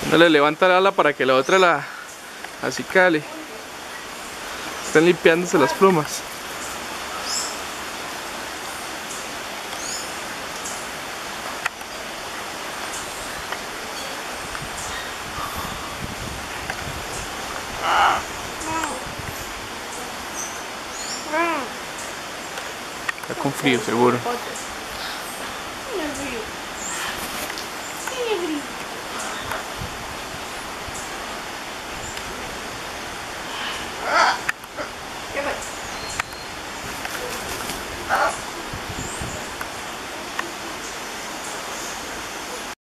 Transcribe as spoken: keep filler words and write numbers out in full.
Uno le levanta la ala para que la otra la acicale. Están limpiándose las plumas. Está con frío seguro.